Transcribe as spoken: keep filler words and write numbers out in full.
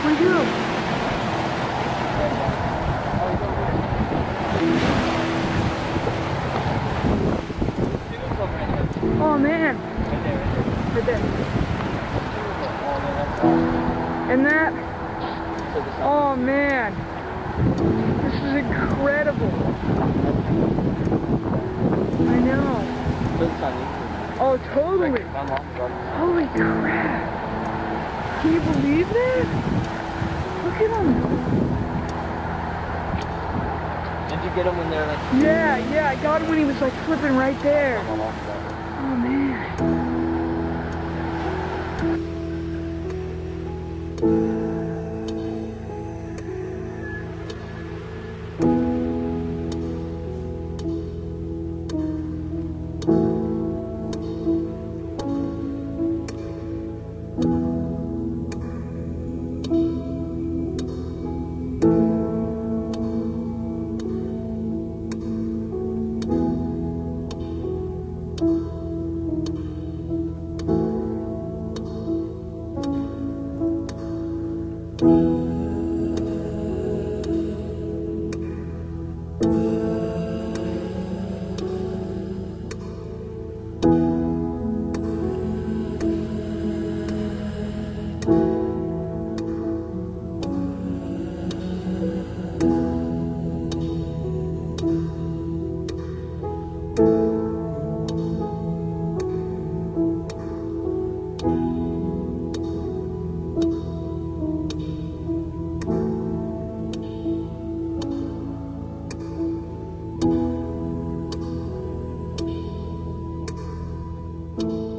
Where'd he go? Oh man. Right there. And that, oh man, this is incredible. I know. Oh, totally. Holy crap. Can you believe that? Look at them. Did you get him when they're like... Yeah, yeah, I got him when he was like flipping right there. Oh man. you.